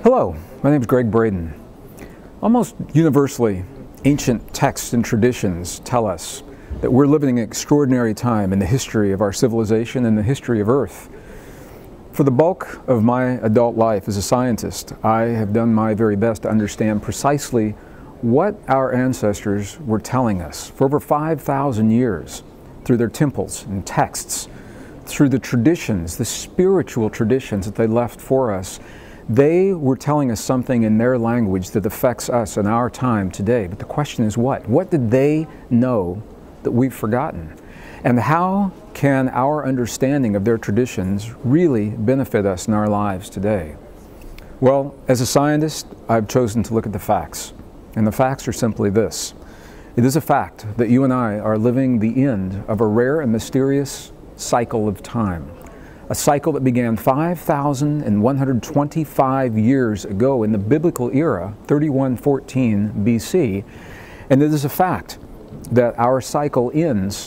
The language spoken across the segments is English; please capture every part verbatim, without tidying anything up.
Hello, my name is Gregg Braden. Almost universally, ancient texts and traditions tell us that we're living an extraordinary time in the history of our civilization and the history of Earth. For the bulk of my adult life as a scientist, I have done my very best to understand precisely what our ancestors were telling us for over five thousand years through their temples and texts, through the traditions, the spiritual traditions that they left for us. They were telling us something in their language that affects us in our time today. But the question is what? What did they know that we've forgotten? And how can our understanding of their traditions really benefit us in our lives today? Well, as a scientist, I've chosen to look at the facts. And the facts are simply this. It is a fact that you and I are living the end of a rare and mysterious cycle of time. A cycle that began five thousand one hundred twenty-five years ago in the biblical era, thirty-one fourteen B C. And it is a fact that our cycle ends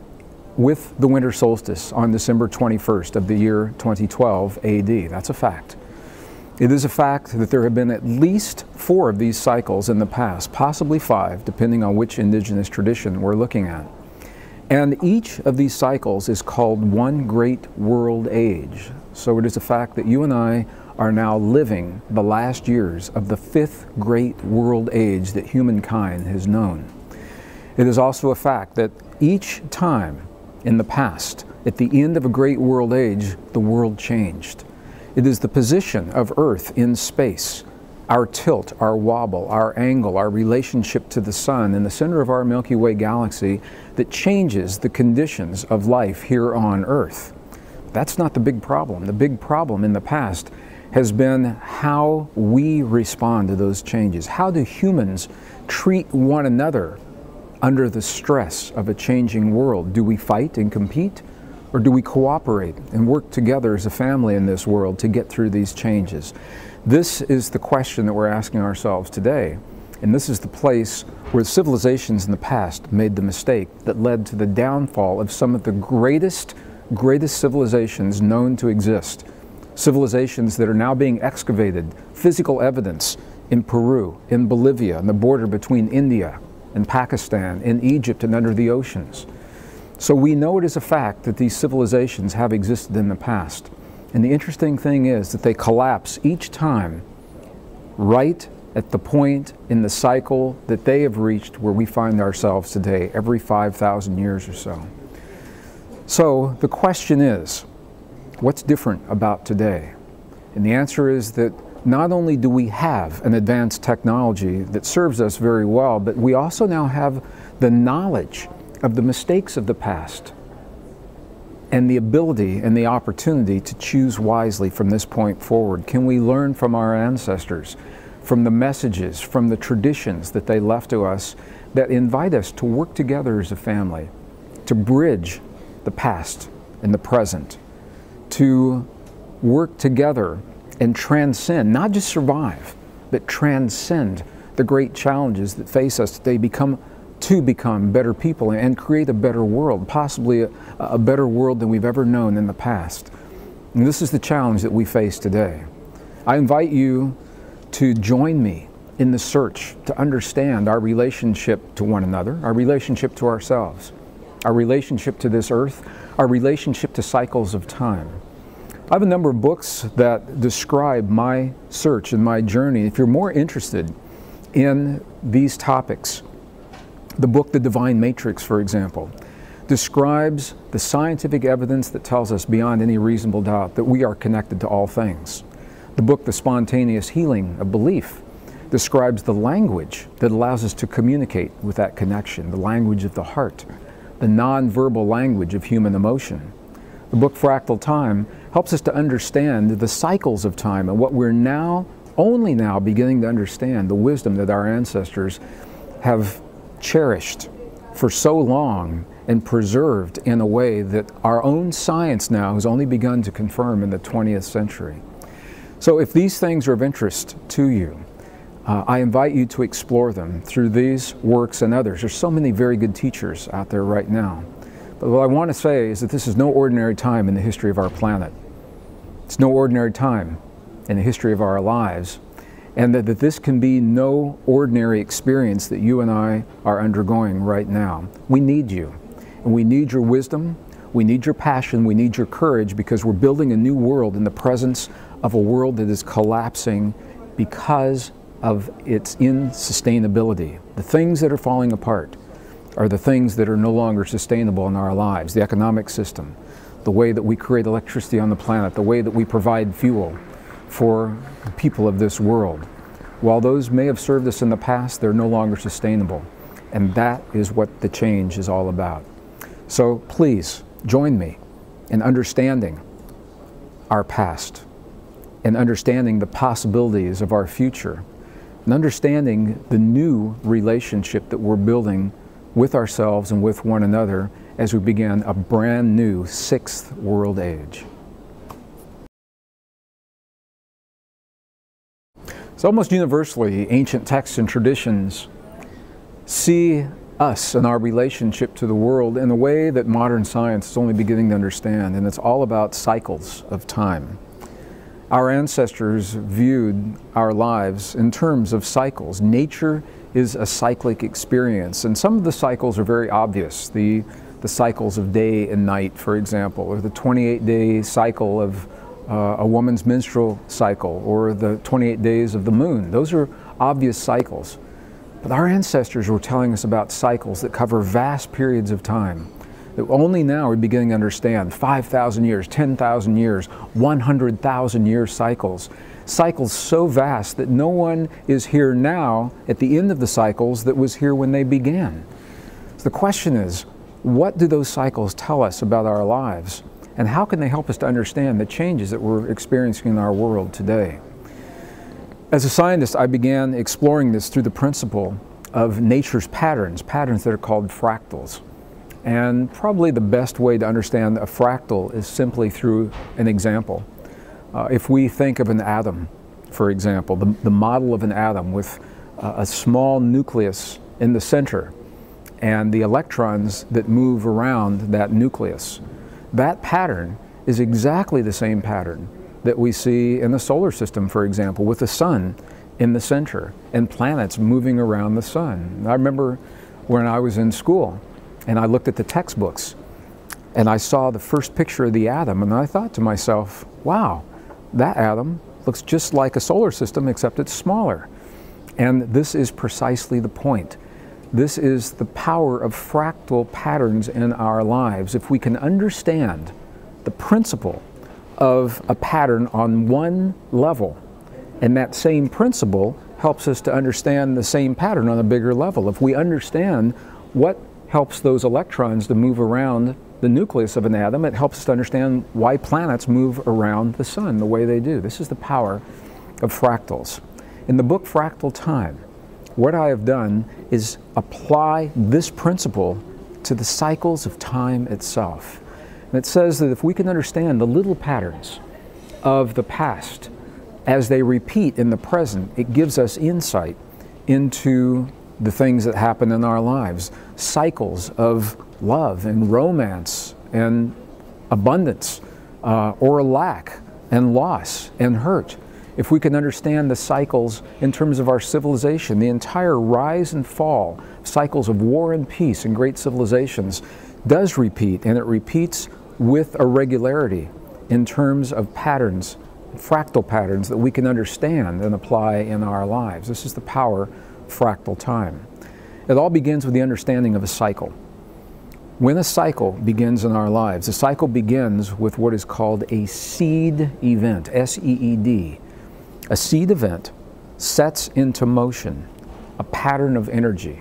with the winter solstice on December twenty-first of the year twenty twelve A D. That's a fact. It is a fact that there have been at least four of these cycles in the past, possibly five, depending on which indigenous tradition we're looking at. And each of these cycles is called one great world age. So it is a fact that you and I are now living the last years of the fifth great world age that humankind has known. It is also a fact that each time in the past, at the end of a great world age, the world changed. It is the position of Earth in space, our tilt, our wobble, our angle, our relationship to the sun in the center of our Milky Way galaxy that changes the conditions of life here on Earth. That's not the big problem. The big problem in the past has been how we respond to those changes. How do humans treat one another under the stress of a changing world? Do we fight and compete? Or do we cooperate and work together as a family in this world to get through these changes? This is the question that we're asking ourselves today. And this is the place where civilizations in the past made the mistake that led to the downfall of some of the greatest, greatest civilizations known to exist. Civilizations that are now being excavated, physical evidence in Peru, in Bolivia, on the border between India and Pakistan, in Egypt and under the oceans. So we know it is a fact that these civilizations have existed in the past. And the interesting thing is that they collapse each time right at the point in the cycle that they have reached where we find ourselves today, every five thousand years or so. So the question is, what's different about today? And the answer is that not only do we have an advanced technology that serves us very well, but we also now have the knowledge of the mistakes of the past and the ability and the opportunity to choose wisely from this point forward. Can we learn from our ancestors, from the messages, from the traditions that they left to us that invite us to work together as a family, to bridge the past and the present, to work together and transcend, not just survive, but transcend the great challenges that face us today, become to become better people and create a better world, possibly a, a better world than we've ever known in the past. And this is the challenge that we face today. I invite you to join me in the search to understand our relationship to one another, our relationship to ourselves, our relationship to this earth, our relationship to cycles of time. I have a number of books that describe my search and my journey. If you're more interested in these topics, the book The Divine Matrix, for example, describes the scientific evidence that tells us beyond any reasonable doubt that we are connected to all things. The book The Spontaneous Healing of Belief describes the language that allows us to communicate with that connection, the language of the heart, the non-verbal language of human emotion. The book Fractal Time helps us to understand the cycles of time and what we're now, only now, beginning to understand, the wisdom that our ancestors have cherished for so long and preserved in a way that our own science now has only begun to confirm in the twentieth century. So if these things are of interest to you, uh, I invite you to explore them through these works and others. There's so many very good teachers out there right now. But what I want to say is that this is no ordinary time in the history of our planet. It's no ordinary time in the history of our lives. and that, that this can be no ordinary experience that you and I are undergoing right now. We need you, and we need your wisdom, we need your passion, we need your courage, because we're building a new world in the presence of a world that is collapsing because of its insustainability. The things that are falling apart are the things that are no longer sustainable in our lives. The economic system, the way that we create electricity on the planet, the way that we provide fuel for the people of this world. While those may have served us in the past, they're no longer sustainable. And that is what the change is all about. So please join me in understanding our past and understanding the possibilities of our future and understanding the new relationship that we're building with ourselves and with one another as we begin a brand new sixth world age. So almost universally, ancient texts and traditions see us and our relationship to the world in a way that modern science is only beginning to understand, and it's all about cycles of time. Our ancestors viewed our lives in terms of cycles. Nature is a cyclic experience, and some of the cycles are very obvious. The, the cycles of day and night, for example, or the twenty-eight day cycle of uh, a woman's menstrual cycle, or the twenty-eight days of the moon. Those are obvious cycles. But our ancestors were telling us about cycles that cover vast periods of time that only now we're beginning to understand. five thousand years, ten thousand years, one hundred thousand year cycles. Cycles so vast that no one is here now at the end of the cycles that was here when they began. So the question is, what do those cycles tell us about our lives? And how can they help us to understand the changes that we're experiencing in our world today? As a scientist, I began exploring this through the principle of nature's patterns, patterns that are called fractals. And probably the best way to understand a fractal is simply through an example. Uh, if we think of an atom, for example, the, the model of an atom with uh, a small nucleus in the center and the electrons that move around that nucleus, that pattern is exactly the same pattern that we see in the solar system, for example, with the sun in the center and planets moving around the sun. I remember when I was in school and I looked at the textbooks and I saw the first picture of the atom, and I thought to myself, wow, that atom looks just like a solar system except it's smaller. And this is precisely the point. This is the power of fractal patterns in our lives. If we can understand the principle of a pattern on one level, and that same principle helps us to understand the same pattern on a bigger level. If we understand what helps those electrons to move around the nucleus of an atom, it helps us to understand why planets move around the sun the way they do. This is the power of fractals. In the book Fractal Time, what I have done is apply this principle to the cycles of time itself. And it says that if we can understand the little patterns of the past as they repeat in the present, it gives us insight into the things that happen in our lives. Cycles of love and romance and abundance, uh, or lack and loss and hurt. If we can understand the cycles in terms of our civilization, the entire rise and fall, cycles of war and peace in great civilizations does repeat, and it repeats with a regularity in terms of patterns, fractal patterns that we can understand and apply in our lives. This is the power of fractal time. It all begins with the understanding of a cycle. When a cycle begins in our lives, a cycle begins with what is called a seed event, S E E D. A seed event sets into motion a pattern of energy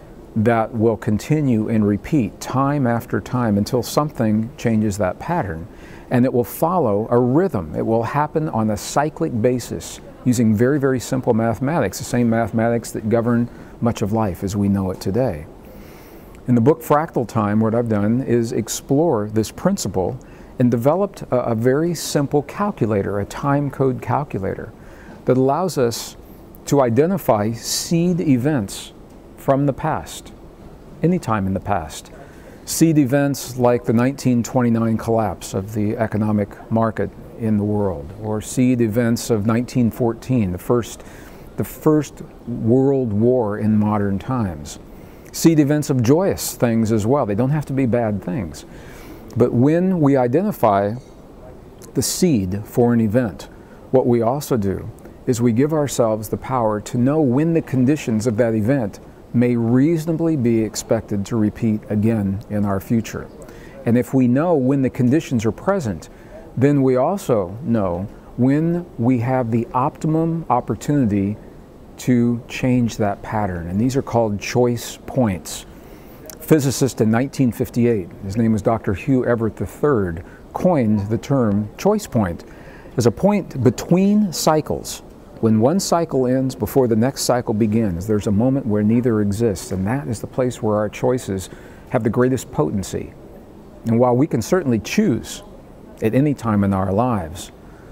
that will continue and repeat time after time until something changes that pattern. And it will follow a rhythm. It will happen on a cyclic basis using very, very simple mathematics, the same mathematics that govern much of life as we know it today. In the book Fractal Time, what I've done is explore this principle and developed a, a very simple calculator, a time code calculator, that allows us to identify seed events from the past, any time in the past. Seed events like the nineteen twenty-nine collapse of the economic market in the world, or seed events of nineteen fourteen, the first the First World War in modern times. Seed events of joyous things as well. They don't have to be bad things. But when we identify the seed for an event, what we also do is we give ourselves the power to know when the conditions of that event may reasonably be expected to repeat again in our future. And if we know when the conditions are present, then we also know when we have the optimum opportunity to change that pattern. And these are called choice points. Physicist in nineteen fifty-eight, his name was Doctor Hugh Everett the third, coined the term choice point as a point between cycles. When one cycle ends before the next cycle begins, there's a moment where neither exists, and that is the place where our choices have the greatest potency. And while we can certainly choose at any time in our lives,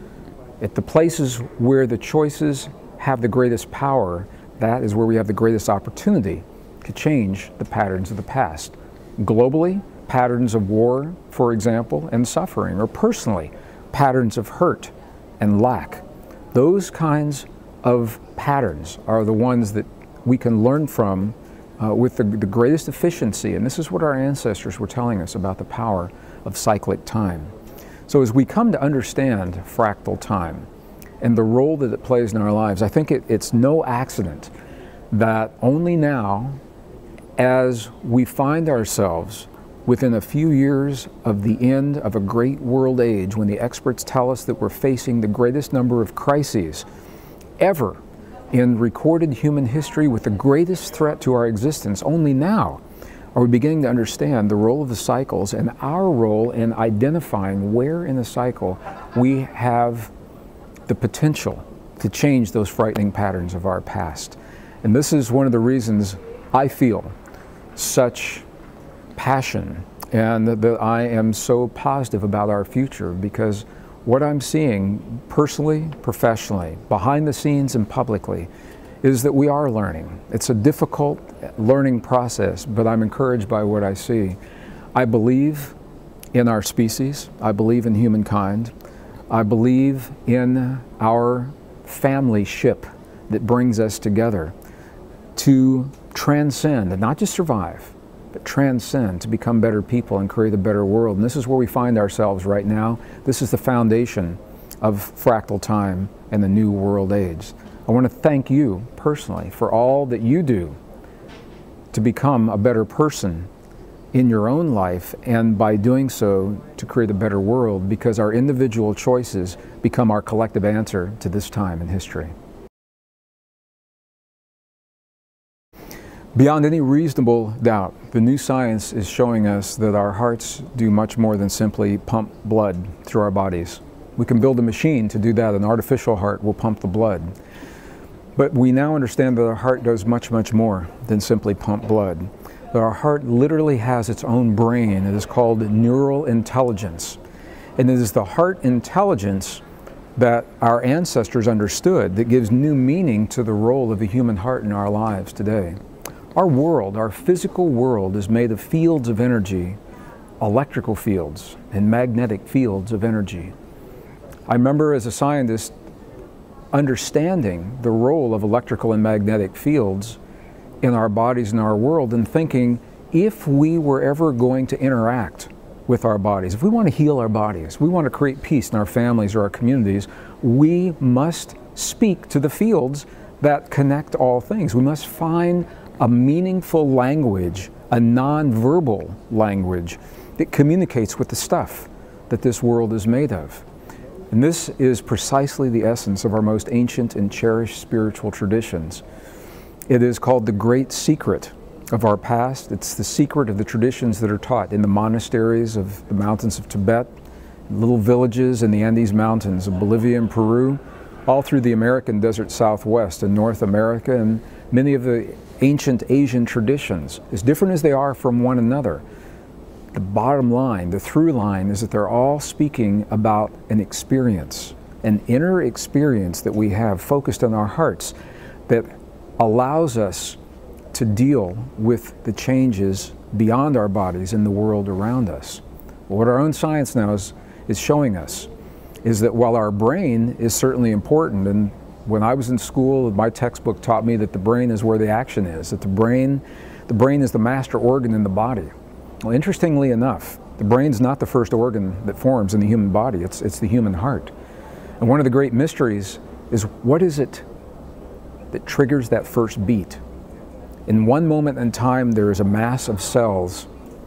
at the places where the choices have the greatest power, that is where we have the greatest opportunity to change the patterns of the past. Globally, patterns of war, for example, and suffering, or personally, patterns of hurt and lack. Those kinds of patterns are the ones that we can learn from uh, with the, the greatest efficiency, and this is what our ancestors were telling us about the power of cyclic time. So as we come to understand fractal time and the role that it plays in our lives, I think it, it's no accident that only now, as we find ourselves within a few years of the end of a great world age, when the experts tell us that we're facing the greatest number of crises ever in recorded human history with the greatest threat to our existence, only now are we beginning to understand the role of the cycles and our role in identifying where in the cycle we have the potential to change those frightening patterns of our past. And this is one of the reasons I feel such passion and that I am so positive about our future, because what I'm seeing personally, professionally, behind the scenes and publicly, is that we are learning. It's a difficult learning process, but I'm encouraged by what I see. I believe in our species. I believe in humankind. I believe in our family ship that brings us together to transcend, and not just survive, but transcend, to become better people and create a better world. And this is where we find ourselves right now. This is the foundation of fractal time and the new world age. I want to thank you personally for all that you do to become a better person in your own life, and by doing so to create a better world, because our individual choices become our collective answer to this time in history. Beyond any reasonable doubt, the new science is showing us that our hearts do much more than simply pump blood through our bodies. We can build a machine to do that. An artificial heart will pump the blood. But we now understand that our heart does much, much more than simply pump blood. That our heart literally has its own brain. It is called neural intelligence. And it is the heart intelligence that our ancestors understood that gives new meaning to the role of the human heart in our lives today. Our world, our physical world, is made of fields of energy, electrical fields and magnetic fields of energy. I remember as a scientist understanding the role of electrical and magnetic fields in our bodies and our world, and thinking, if we were ever going to interact with our bodies, if we want to heal our bodies, we want to create peace in our families or our communities, we must speak to the fields that connect all things. We must find a meaningful language, a non-verbal language that communicates with the stuff that this world is made of. And this is precisely the essence of our most ancient and cherished spiritual traditions. It is called the great secret of our past. It's the secret of the traditions that are taught in the monasteries of the mountains of Tibet, little villages in the Andes Mountains of Bolivia and Peru, all through the American desert Southwest and North America, and many of the ancient Asian traditions, as different as they are from one another. The bottom line, the through line, is that they're all speaking about an experience, an inner experience that we have focused on our hearts that allows us to deal with the changes beyond our bodies in the world around us. What our own science now is, is showing us is that while our brain is certainly important, and When I was in school, my textbook taught me that the brain is where the action is, that the brain, the brain is the master organ in the body. Well, interestingly enough, the brain's not the first organ that forms in the human body, it's, it's the human heart. And one of the great mysteries is, what is it that triggers that first beat? In one moment in time, there is a mass of cells,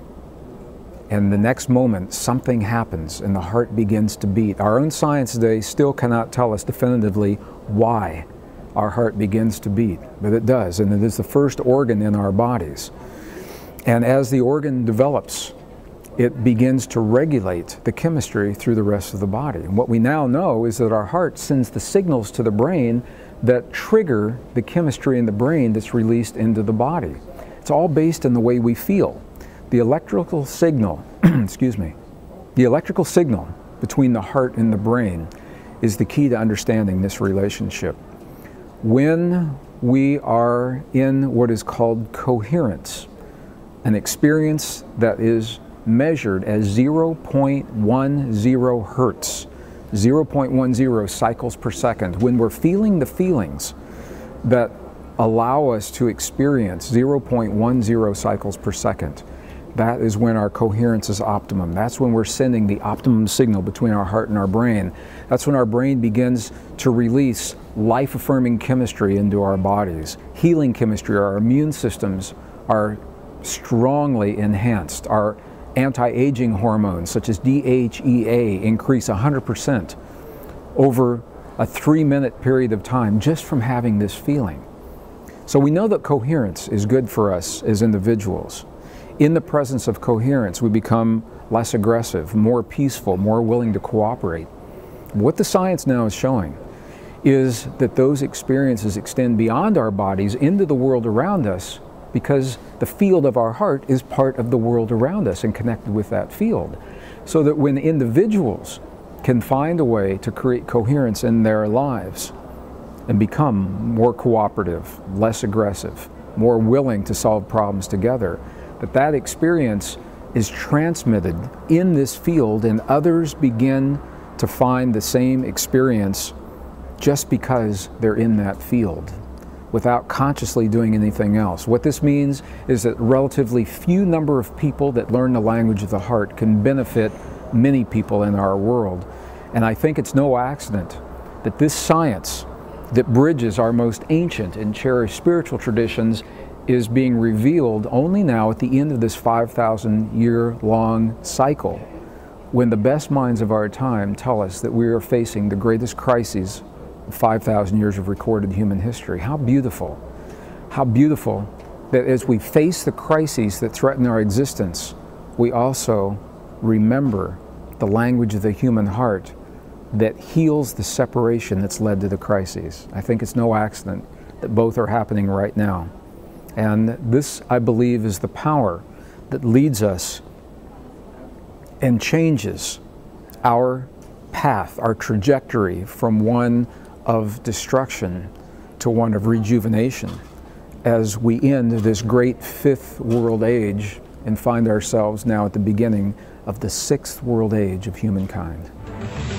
and the next moment, something happens and the heart begins to beat. Our own science today still cannot tell us definitively why our heart begins to beat, but it does, and it is the first organ in our bodies. And as the organ develops, it begins to regulate the chemistry through the rest of the body. And what we now know is that our heart sends the signals to the brain that trigger the chemistry in the brain that's released into the body. It's all based in the way we feel. The electrical signal, excuse me, the electrical signal between the heart and the brain is the key to understanding this relationship. When we are in what is called coherence, an experience that is measured as zero point one zero hertz, zero point one zero cycles per second, when we're feeling the feelings that allow us to experience zero point one zero cycles per second, that is when our coherence is optimum. That's when we're sending the optimum signal between our heart and our brain. That's when our brain begins to release life-affirming chemistry into our bodies. Healing chemistry, our immune systems are strongly enhanced. Our anti-aging hormones, such as D H E A, increase one hundred percent over a three-minute period of time just from having this feeling. So we know that coherence is good for us as individuals. In the presence of coherence, we become less aggressive, more peaceful, more willing to cooperate. What the science now is showing is that those experiences extend beyond our bodies into the world around us, because the field of our heart is part of the world around us and connected with that field. So that when individuals can find a way to create coherence in their lives and become more cooperative, less aggressive, more willing to solve problems together, that that experience is transmitted in this field and others begin to find the same experience just because they're in that field, without consciously doing anything else. What this means is that relatively few number of people that learn the language of the heart can benefit many people in our world. And I think it's no accident that this science that bridges our most ancient and cherished spiritual traditions is being revealed only now at the end of this five thousand year long cycle, when the best minds of our time tell us that we are facing the greatest crises of five thousand years of recorded human history. How beautiful, how beautiful that as we face the crises that threaten our existence, we also remember the language of the human heart that heals the separation that's led to the crises. I think it's no accident that both are happening right now. And this, I believe, is the power that leads us and changes our path, our trajectory from one of destruction to one of rejuvenation as we end this great fifth world age and find ourselves now at the beginning of the sixth world age of humankind.